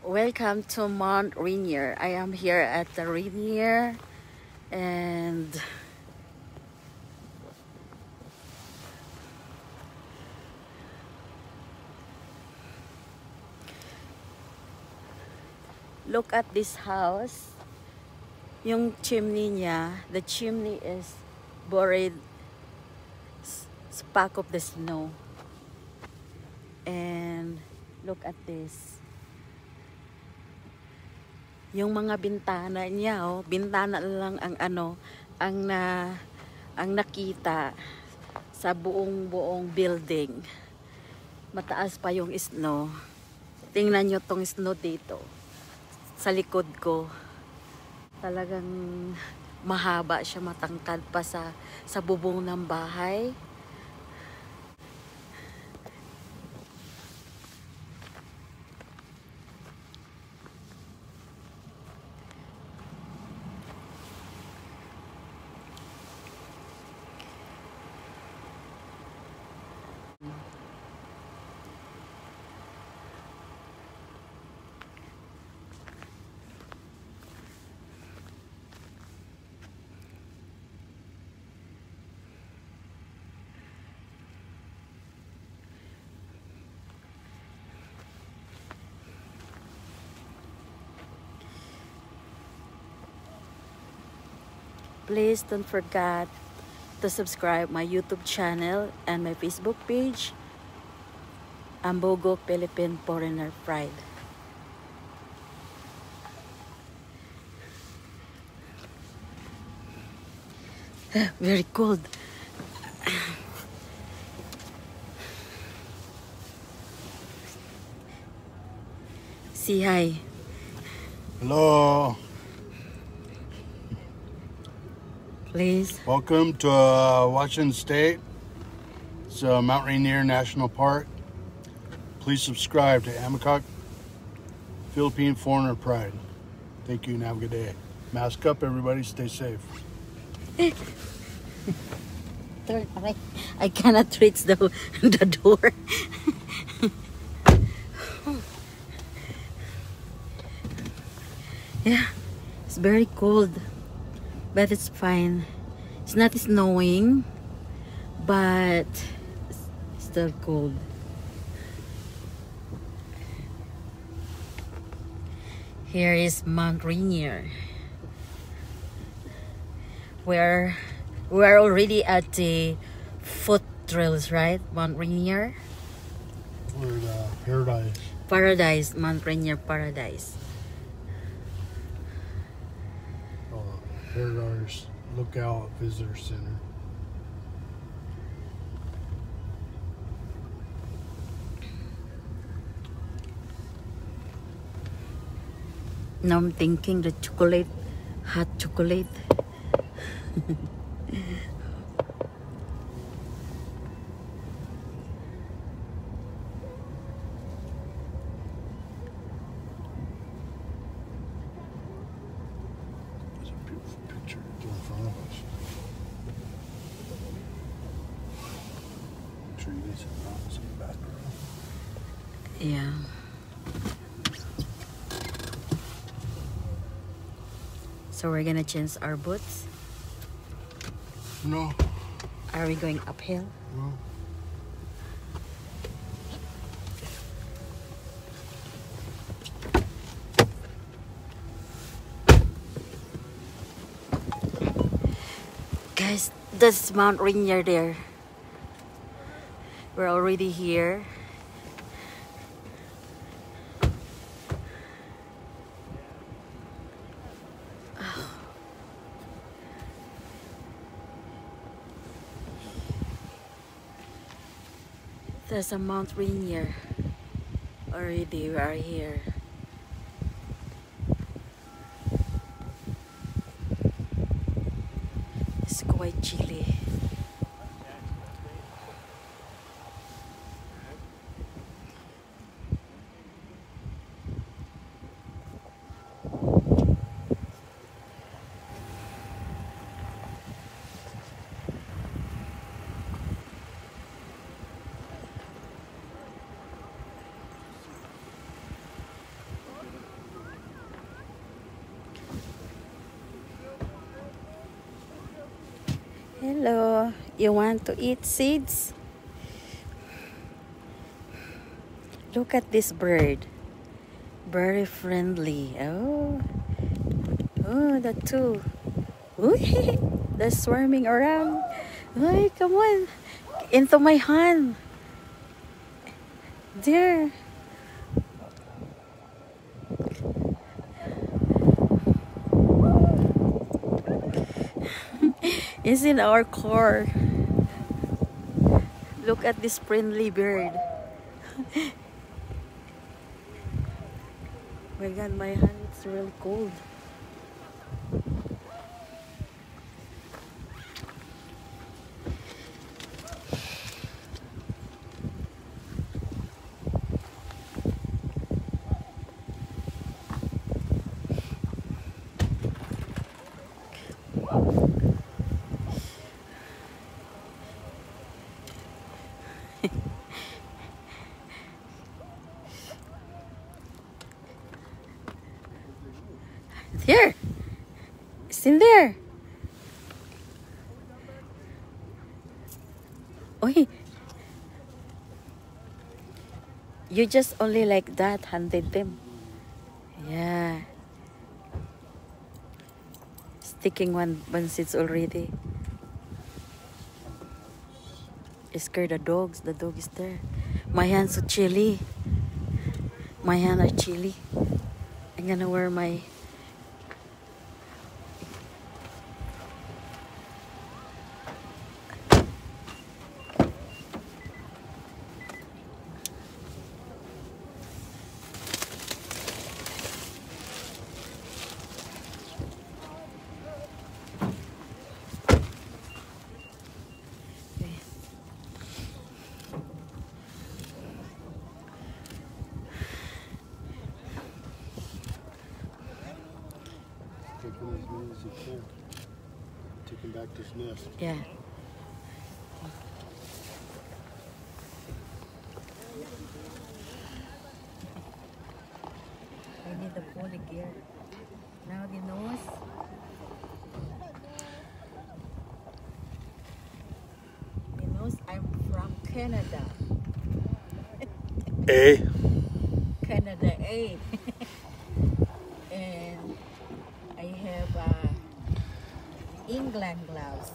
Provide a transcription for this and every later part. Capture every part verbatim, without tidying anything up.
Welcome to Mount Rainier. I am here at the Rainier and look at this house. Yung chimney niya, the chimney is buried sa back of the snow. And look at this. Yung mga bintana niya, oh, bintana lang ang ano, ang na ang nakita sa buong-buong building. Mataas pa yung snow. Tingnan nyo tong snow dito. Sa likod ko. Talagang mahaba siya, matangkad pa sa sa bubong ng bahay. Please don't forget to subscribe my YouTube channel and my Facebook page, Ambogok Philippines Foreigner Pride. Very cold. Say hi. Hello. Please. Welcome to uh, Washington State. It's uh, Mount Rainier National Park. Please subscribe to Ambogok Philippines Foreigner Pride. Thank you and have a good day. Mask up, everybody. Stay safe. I cannot reach the, the door. Yeah, it's very cold, but it's fine. It's not snowing, but it's still cold. Here is Mount Rainier. We're we're already at the foot trails, right? Mount Rainier. We're at uh, Paradise. Paradise, Mount Rainier Paradise. Paradise Lookout Visitor Center. Now I'm thinking the chocolate, hot chocolate. Trees and rocks in the background. Yeah. So we're gonna change our boots. No. Are we going uphill? No. Guys, that's Mount Rainier there. We're already here. Oh. There's a Mount Rainier. Already we are here. It's quite chilly. Hello, you want to eat seeds? Look at this bird. Very friendly. Oh, oh, the two. Ooh, they're swarming around. Hey, come on. Into my hand. There. It's in our car. Look at this friendly bird. My God, my hand is really cold. Here, it's in there. Oi, you just only like that handed them. Yeah, sticking one one seeds already. I scared the dogs. The dog is there. My hands are chilly. My hands are chilly. I'm gonna wear my. Taking as many as you can. Taking back this nest. Yeah. I need the poly gear. Now the nose. The nose. I'm from Canada. A. Canada A. And I have uh, England gloves.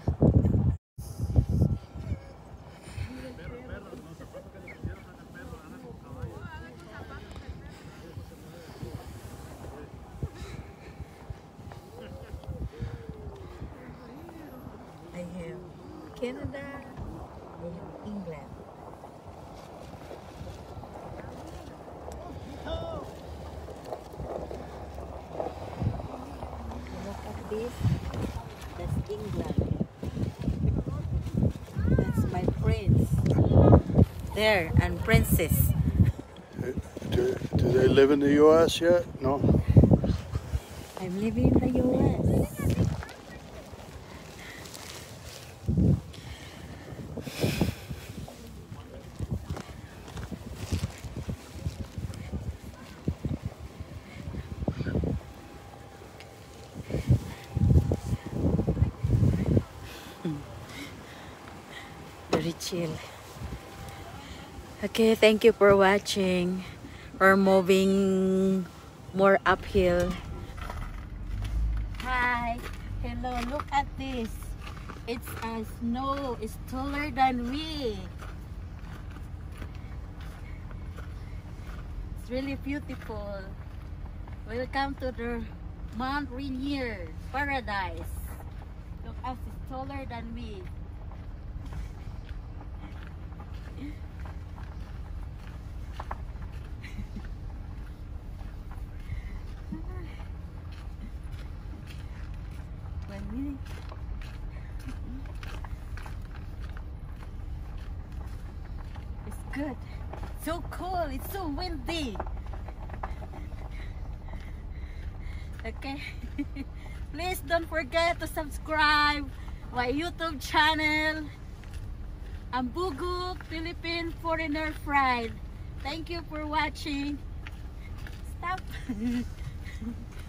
I have Canada, I have England. Look at this. That's England. That's my prince. There, and princess. Do, do they live in the U S yet? No. I'm living in the U S. Very chill. Okay, thank you for watching. We're moving more uphill. Hi, hello, look at this. It's a snow, it's taller than we. It's really beautiful. Welcome to the Mount Rainier paradise. Look at it's taller than me. One minute. It's good. So cool. It's so windy. Okay. Please don't forget to subscribe my YouTube channel. Ambogok Philippines Foreigner Pride. Thank you for watching. Stop.